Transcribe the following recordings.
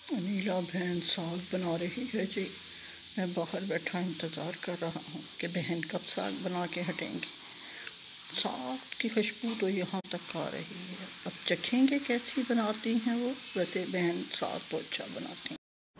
अनीला बहन साग बना रही है जी। मैं बाहर बैठा इंतज़ार कर रहा हूँ कि बहन कब साग बना के हटेंगी। साग की खुशबू तो यहाँ तक आ रही है। अब चखेंगे कैसी बनाती हैं वो। वैसे बहन साग तो अच्छा बनाती हैं।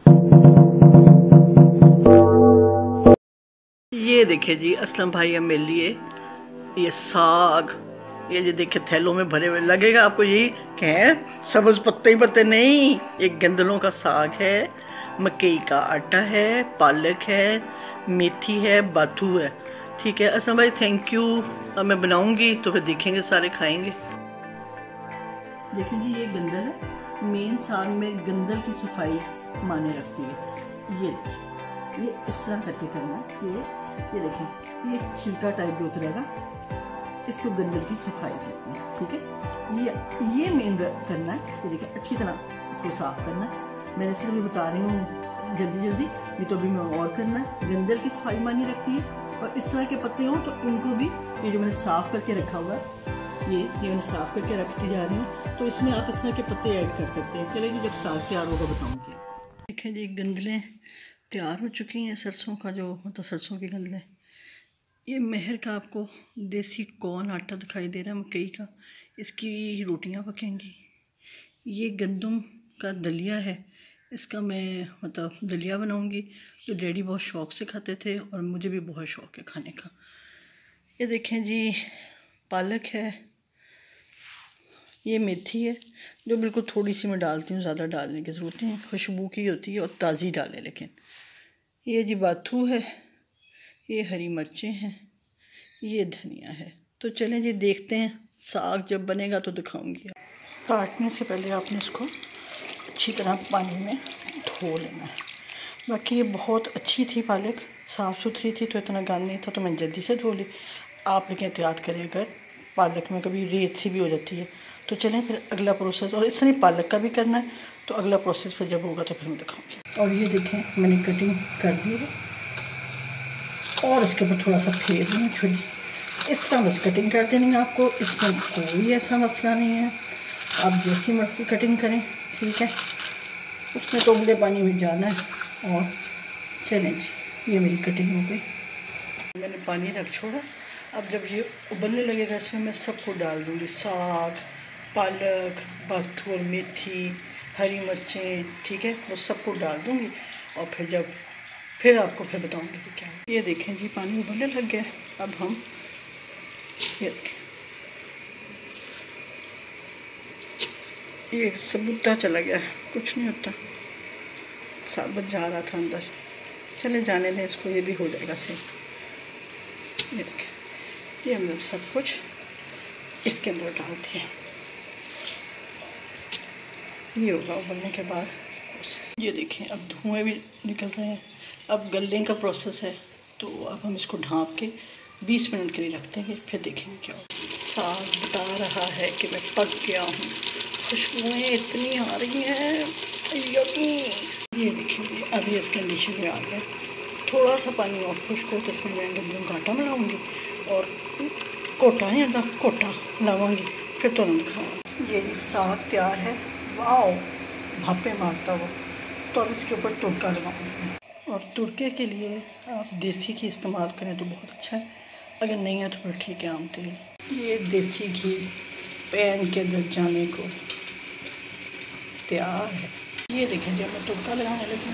ये देखिए जी असलम भाई अब मेरे लिए ये साग, ये जो देखिए थैलों में भरे हुए, लगेगा आपको यही क्या सब्ज पत्ते ही पत्ते नहीं, एक गंदलों का साग है, मकई का आटा है, पालक है, मेथी है, बाथू है। ठीक है असलम भाई, थैंक यू। अब मैं बनाऊंगी तो फिर देखेंगे, सारे खाएंगे। देखिए जी ये गंदल है। मेन साग में गंदल की सफाई माने रखती है। ये देखिए, ये इस तरह करके करना है। ये देखिए, ये छिलका टाइप जो उतरेगा इसको गंदल की सफाई कहते हैं। ठीक है, ये मेन करना है। ये देखिए अच्छी तरह इसको साफ करना है। मैंने सिर्फ ये बता रही हूँ जल्दी जल्दी, ये तो अभी मैं और करना है। गंदल की सफाई मानी रखती है। और इस तरह के पत्ते हों तो इनको भी, ये जो मैंने साफ करके रखा हुआ है, ये मैंने साफ करके रखती जा रही हूँ, तो इसमें आप इस तरह के पत्ते ऐड कर सकते हैं। चलिए जब साग तैयार होगा बताऊँगी। देखिए जी गंदलें तैयार हो चुकी हैं। सरसों का जो मतलब सरसों की गंदलें। ये मेहर का आपको देसी कौन आटा दिखाई दे रहा है, मकई का, इसकी रोटियां पकेंगी। ये गंदम का दलिया है, इसका मैं मतलब दलिया बनाऊंगी, जो डैडी बहुत शौक़ से खाते थे और मुझे भी बहुत शौक़ है खाने का। ये देखें जी पालक है, ये मेथी है जो बिल्कुल थोड़ी सी मैं डालती हूँ, ज़्यादा डालने की ज़रूरत नहीं, खुशबू की होती है और ताज़ी डालें। लेकिन ये जी बाथू है, ये हरी मिर्चें हैं, ये धनिया है। तो चलें जी देखते हैं, साग जब बनेगा तो दिखाऊंगी। काटने से पहले आपने इसको अच्छी तरह पानी में धो लेना है। बाकी ये बहुत अच्छी थी पालक, साफ़ सुथरी थी, तो इतना गंद नहीं था, तो मैं जल्दी से धो ली। आप लेकिन एहतियात करें, अगर पालक में कभी रेत सी भी हो जाती है। तो चलें फिर अगला प्रोसेस, और इस तरह पालक का भी करना है, तो अगला प्रोसेस फिर जब होगा तो फिर मैं दिखाऊँगी। और ये देखें मैंने कटिंग कर दी है और इसके ऊपर थोड़ा सा फेर लूँ छुरी। इस तरह बस कटिंग कर देनी है आपको, इसमें कोई ऐसा मसला नहीं है। आप जैसी मर्जी कटिंग करें, ठीक है। उसमें तो उबले पानी में जाना है। और चलें जी, ये मेरी कटिंग हो गई। मैंने पानी रख छोड़ा। अब जब ये उबलने लगेगा इसमें मैं सबको डाल दूँगी, साग, पालक, बाथू और मेथी, हरी मिर्चें, ठीक है, वो सबको डाल दूँगी। और फिर आपको फिर बताऊँगी कि क्या है। ये देखें जी पानी उबलने लग गया। अब हम ये देखें, ये सबूता चला गया, कुछ नहीं होता, साबुत जा रहा था अंदर। चले जाने दें इसको, ये भी हो जाएगा सही। ये देखें, ये हमने सब कुछ इसके अंदर डाल दिया। ये होगा उबलने के बाद। ये देखें अब धुएँ भी निकल रहे हैं। अब गलने का प्रोसेस है, तो अब हम इसको ढाँप के 20 मिनट के लिए रख देंगे, फिर देखेंगे क्या होगा। साग बता रहा है कि मैं पक गया हूँ, खुशबुएँ इतनी आ रही हैं, ये देखिए अभी इस कंडीशन में आ गया। थोड़ा सा पानी और खुश्क हो तो इसमें मैं गंदम का आटा मिलाऊँगी और कोटा नहीं आता, कोटा लाऊँगी, फिर तो दिखाऊँगी। ये साग तैयार है, वाओ भापे मारता हुआ। तो अब इसके ऊपर तुड़का लगाऊँगी, और तुड़के के लिए आप देसी घी इस्तेमाल करें तो बहुत अच्छा है, अगर नहीं है तो फिर ठीक है आम तेल। ये देसी घी पैन के अंदर जाने को तैयार है। ये देखें जब मैं तुड़का लगाने लगी,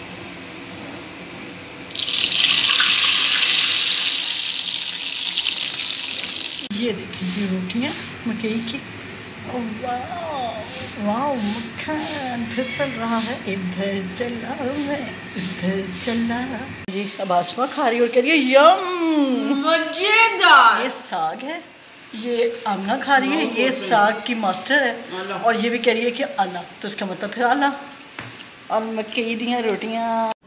ये देखें ये रोटियाँ मकई की, वाह मक्खन फिसल रहा है, इधर चला मैं इधर चला। जी अब आसमा खा रही और कह रही है यम मजेदार। ये साग है, ये आमना खा रही है, ये साग की मास्टर है, और ये भी कह रही है कि आला, तो इसका मतलब फिर आला। और मकई दी रोटियाँ।